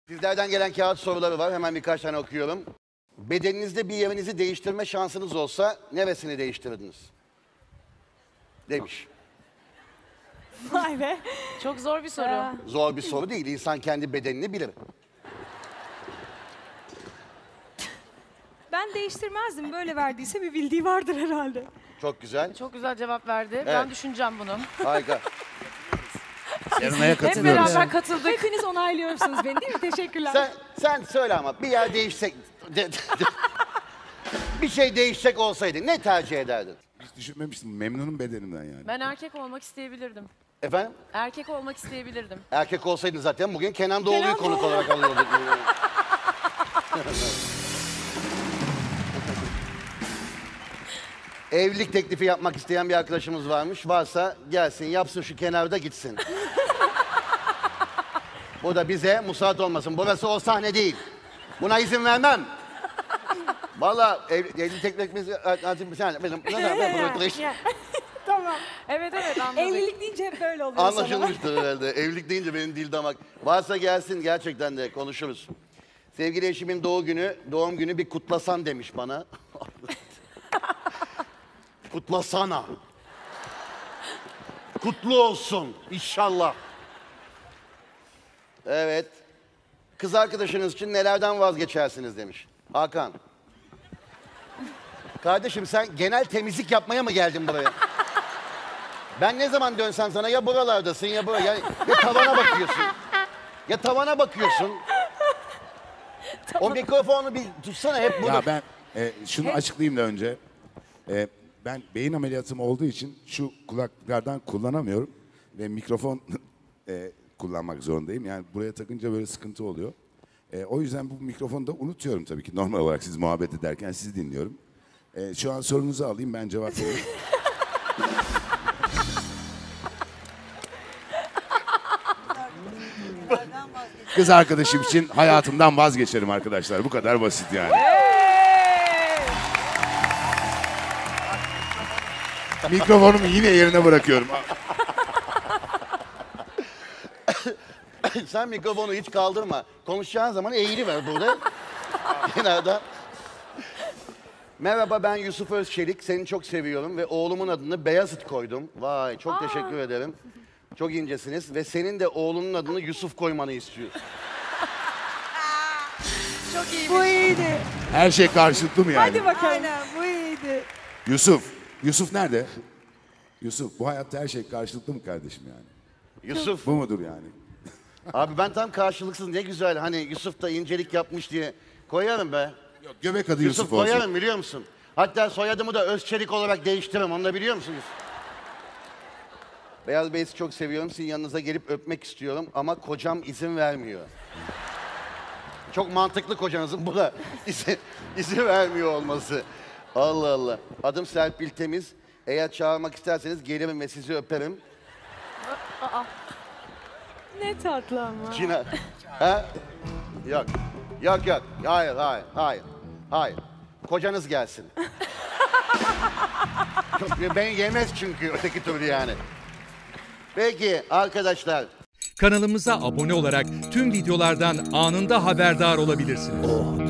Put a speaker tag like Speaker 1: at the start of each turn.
Speaker 1: Sizlerden gelen kağıt soruları var. Hemen birkaç tane okuyorum. Bedeninizde bir yerinizi değiştirme şansınız olsa neresini değiştirirdiniz? Demiş.
Speaker 2: Vay be.
Speaker 3: Çok zor bir soru.
Speaker 1: Zor bir soru değil. İnsan kendi bedenini bilir.
Speaker 2: Ben değiştirmezdim. Böyle verdiyse bir bildiği vardır herhalde.
Speaker 1: Çok güzel.
Speaker 3: Çok güzel cevap verdi. Ben düşüneceğim bunu.
Speaker 1: Harika.
Speaker 4: Yarınaya
Speaker 3: Hep
Speaker 4: katılıyoruz.
Speaker 3: beraber katıldık.
Speaker 2: Hepiniz onaylıyorsunuz beni değil mi? Teşekkürler.
Speaker 1: Sen söyle ama bir yer değişsek... bir şey değişecek olsaydı ne tercih ederdin?
Speaker 4: Hiç düşünmemiştim. Memnunum bedenimden yani.
Speaker 3: Ben erkek olmak isteyebilirdim.
Speaker 1: Efendim?
Speaker 3: Erkek olmak isteyebilirdim.
Speaker 1: Erkek olsaydın zaten bugün Kenan Doğulu'yu
Speaker 2: Kenan
Speaker 1: konuk
Speaker 2: Doğulu.
Speaker 1: olarak alıyorduk. Evlilik teklifi yapmak isteyen bir arkadaşımız varmış. Varsa gelsin, yapsın şu kenarda gitsin. Bu da bize musallat olmasın. Burası o sahne değil. Buna izin vermem. Vallahi evlilik teklifimiz...
Speaker 2: Tamam.
Speaker 3: Evet anladık.
Speaker 2: Evlilik deyince hep böyle oluyor sana.
Speaker 1: Anlaşılmıştır herhalde. Evlilik deyince benim dil damak. Varsa gelsin gerçekten de konuşuruz. Sevgili eşimin doğum günü bir kutlasan demiş bana. Kutlasana. Kutlu olsun inşallah. Evet. Kız arkadaşınız için nelerden vazgeçersiniz demiş. Hakan. Kardeşim sen genel temizlik yapmaya mı geldin buraya? Ben ne zaman dönsem sana ya buralardasın ya buraya. Ya tavana bakıyorsun. Ya tavana bakıyorsun. O mikrofonu bir tutsana hep bunu.
Speaker 4: Ya ben şunu açıklayayım da önce. Ben beyin ameliyatım olduğu için şu kulaklardan kullanamıyorum. Ve mikrofon kullanmak zorundayım. Yani buraya takınca böyle sıkıntı oluyor. O yüzden bu mikrofonu da unutuyorum tabii ki. Normal olarak siz muhabbet ederken sizi dinliyorum. Şu an sorunuzu alayım ben cevap vereyim. Kız arkadaşım için hayatımdan vazgeçerim arkadaşlar. Bu kadar basit yani. Mikrofonumu yine yerine bırakıyorum.
Speaker 1: Sen mikrofonu hiç kaldırma. Konuşacağın zaman eğiliver burada. Kenarda. Merhaba ben Yusuf Özçelik. Seni çok seviyorum ve oğlumun adını Beyazıt koydum. Vay çok teşekkür ederim. Çok incesiniz ve senin de oğlunun adını Yusuf koymanı istiyor.
Speaker 3: Çok iyi.
Speaker 2: Bu iyiydi.
Speaker 4: Her şey karşılıklı mı yani?
Speaker 2: Hadi bakalım. Aynen bu iyiydi.
Speaker 4: Yusuf nerede? Yusuf, bu hayatta her şey karşılıklı mı kardeşim yani?
Speaker 1: Yusuf.
Speaker 4: Bu mudur yani?
Speaker 1: Abi ben tam karşılıksız ne güzel hani Yusuf da incelik yapmış diye koyarım be.
Speaker 4: Yok, göbek adı
Speaker 1: Yusuf
Speaker 4: Yusuf olsun.
Speaker 1: koyarım biliyor musun? Hatta soyadımı da Özçelik olarak değiştiririm. Onu da biliyor musunuz? Beyaz Bey'i çok seviyorum. Sizin yanınıza gelip öpmek istiyorum ama kocam izin vermiyor. Çok mantıklı kocanızın buna izin vermiyor olması. Allah Allah. Adım Serpil Temiz. Eğer çağırmak isterseniz gelirim ve sizi öperim.
Speaker 2: Ne tatlı ama.
Speaker 1: Cina. Ha? Yok. Yok. Hayır. Kocanız gelsin. Beni yemez çünkü öteki türlü yani. Peki arkadaşlar.
Speaker 5: Kanalımıza abone olarak tüm videolardan anında haberdar olabilirsiniz.